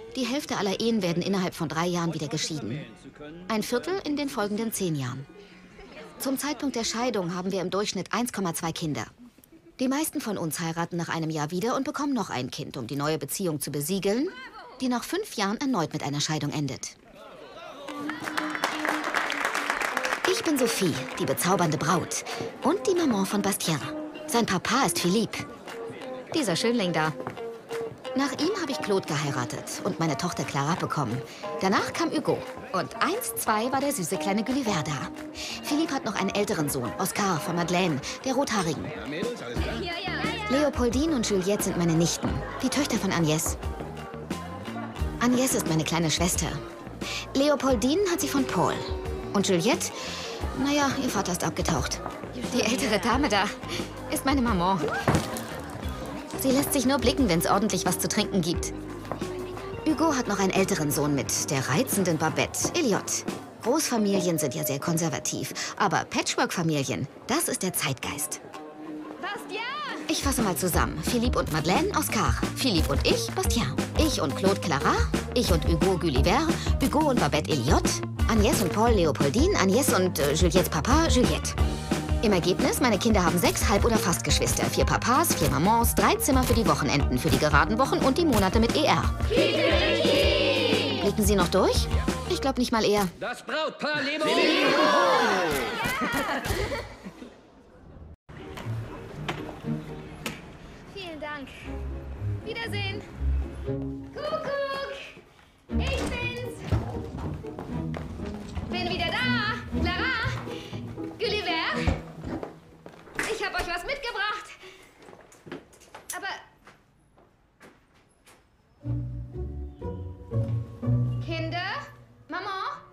Die Hälfte aller Ehen werden innerhalb von 3 Jahren wieder geschieden. Ein Viertel in den folgenden 10 Jahren. Zum Zeitpunkt der Scheidung haben wir im Durchschnitt 1,2 Kinder. Die meisten von uns heiraten nach einem Jahr wieder und bekommen noch ein Kind, um die neue Beziehung zu besiegeln, die nach 5 Jahren erneut mit einer Scheidung endet. Ich bin Sophie, die bezaubernde Braut und die Maman von Bastien. Sein Papa ist Philippe. Dieser Schönling da. Nach ihm habe ich Claude geheiratet und meine Tochter Clara bekommen. Danach kam Hugo. Und 1, 2 war der süße kleine Gulliver da. Philippe hat noch einen älteren Sohn, Oscar von Madeleine, der Rothaarigen. Leopoldine und Juliette sind meine Nichten, die Töchter von Agnès. Agnès ist meine kleine Schwester. Leopoldine hat sie von Paul. Und Juliette, naja, ihr Vater ist abgetaucht. Die ältere Dame da ist meine Maman. Sie lässt sich nur blicken, wenn es ordentlich was zu trinken gibt. Hugo hat noch einen älteren Sohn mit der reizenden Babette, Elliot. Großfamilien sind ja sehr konservativ, aber Patchwork-Familien, das ist der Zeitgeist. Bastien! Ich fasse mal zusammen. Philippe und Madeleine, Oscar. Philippe und ich, Bastien. Ich und Claude, Clara. Ich und Hugo, Gulliver. Hugo und Babette, Elliot. Agnès und Paul, Leopoldine. Agnès und Juliettes Papa, Juliette. Im Ergebnis, meine Kinder haben 6 Halb- oder Fastgeschwister. 4 Papas, 4 Mamans, 3 Zimmer für die Wochenenden, für die geraden Wochen und die Monate mit ER. Blicken Sie noch durch? Ich glaube nicht mal eher. Das Brautpaar Lebo! Vielen Dank. Wiedersehen. Kuckuck! Ich bin's! Bin wieder da! Clara! Gulliver! Ich habe euch was mitgebracht. Aber... Kinder? Mama?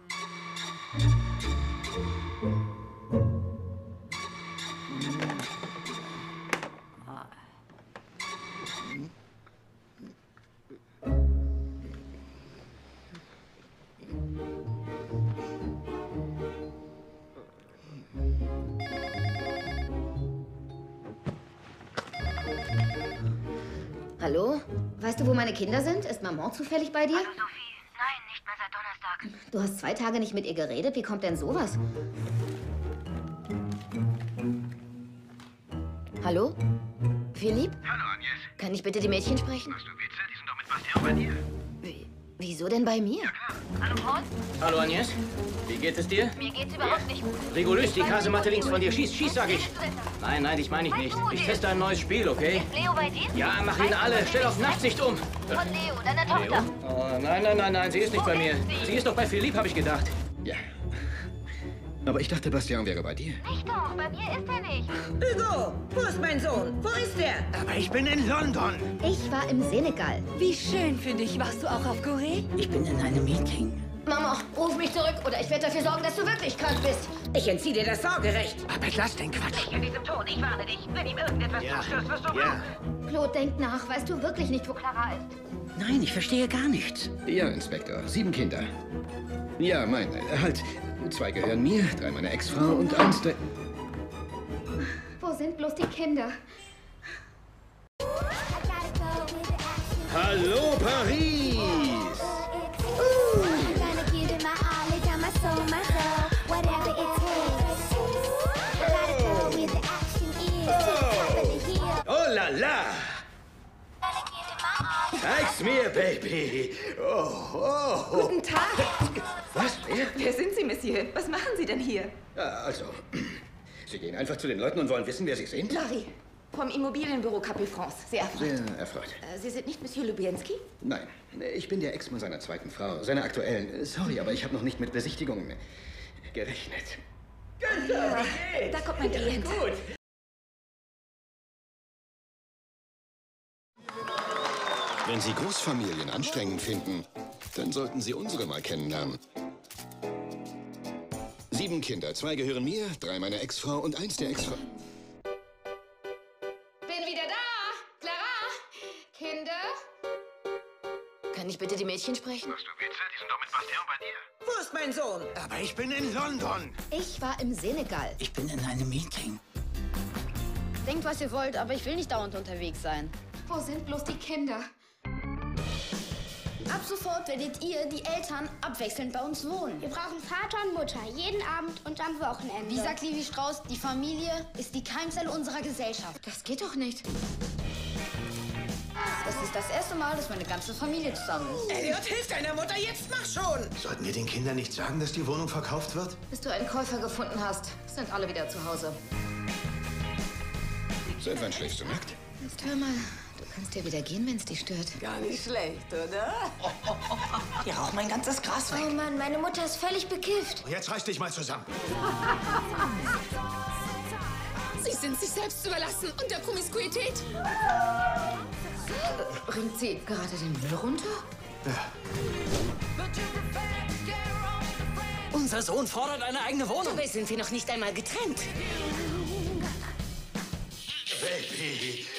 Hallo? Weißt du, wo meine Kinder sind? Ist Maman zufällig bei dir? Hallo Sophie. Nein, nicht mehr seit Donnerstag. Du hast 2 Tage nicht mit ihr geredet. Wie kommt denn sowas? Hallo? Philippe? Hallo, Agnès. Kann ich bitte die Mädchen sprechen? Machst du Witze? Die sind doch mit Bastien bei dir. Wieso denn bei mir? Hallo Paul? Hallo Agnès, wie geht es dir? Mir geht's überhaupt nicht gut. Rigolus, die Kasematte links von dir. Schieß, sag ich. Nein, dich meine ich nicht. Ich teste ein neues Spiel, okay? Ist Leo bei dir? Ja, mach ihn alle. Stell auf Nachtsicht um. Von Leo, deiner Tochter. Oh, nein, sie ist nicht bei mir. Sie ist doch bei Philippe, habe ich gedacht. Ja. Aber ich dachte, Bastien wäre bei dir. Nicht doch, bei mir ist er nicht. Hugo, wo ist mein Sohn? Wo ist er? Aber ich bin in London. Ich war im Senegal. Wie schön für dich. Warst du auch auf Goree? Ich bin in einem Meeting. Mama, ruf mich zurück oder ich werde dafür sorgen, dass du wirklich krank bist. Ich entziehe dir das Sorgerecht. Aber lass den Quatsch. Nicht in diesem Ton, ich warne dich. Wenn ihm irgendetwas zustößt, wirst du Ja. Claude, denk nach. Weißt du wirklich nicht, wo Clara ist. Nein, ich verstehe gar nichts. Ja, Inspektor. 7 Kinder. Ja, meine. Halt. 2 gehören mir, 3 meiner Ex-Frau und 1 der... Wo sind bloß die Kinder? Hallo, Paris! Oh la la! Zeig's mir, Baby! Oh. Guten Tag. Was? Wer sind Sie, Monsieur? Was machen Sie denn hier? Ja, also, Sie gehen einfach zu den Leuten und wollen wissen, wer Sie sind? Larry, vom Immobilienbüro Capri France. Sehr erfreut. Sehr erfreut. Sie sind nicht Monsieur Lubienski? Nein, ich bin der Ex-Mann seiner zweiten Frau, seiner aktuellen. Sorry, aber ich habe noch nicht mit Besichtigungen gerechnet. Ja, da kommt mein Klient. Wenn Sie Großfamilien anstrengend finden, dann sollten Sie unsere mal kennenlernen. 7 Kinder, 2 gehören mir, 3 meiner Ex-Frau und 1 der Ex-Frau. Bin wieder da! Clara! Kinder? Kann ich bitte die Mädchen sprechen? Machst du Witze? Die sind doch mit Bastien bei dir. Wo ist mein Sohn? Aber ich bin in London. Ich war im Senegal. Ich bin in einem Meeting. Denkt, was ihr wollt, aber ich will nicht dauernd unterwegs sein. Wo sind bloß die Kinder? Ab sofort werdet ihr, die Eltern, abwechselnd bei uns wohnen. Wir brauchen Vater und Mutter, jeden Abend und am Wochenende. Wie sagt Levi Strauss, die Familie ist die Keimzelle unserer Gesellschaft. Das geht doch nicht. Das ist das erste Mal, dass meine ganze Familie zusammen ist. Elliot, hilf deiner Mutter, jetzt mach schon! Sollten wir den Kindern nicht sagen, dass die Wohnung verkauft wird? Bis du einen Käufer gefunden hast, sind alle wieder zu Hause. Seit wann schläfst du nackt? Jetzt hör mal, du kannst ja wieder gehen, wenn es dich stört. Gar nicht schlecht, oder? Ihr raucht mein ganzes Gras weg. Oh Mann, meine Mutter ist völlig bekifft. Jetzt reiß dich mal zusammen. Sie sind sich selbst überlassen und der Promiskuität. Bringt sie gerade den Müll runter? Ja. Unser Sohn fordert eine eigene Wohnung. Dabei sind wir noch nicht einmal getrennt. Baby,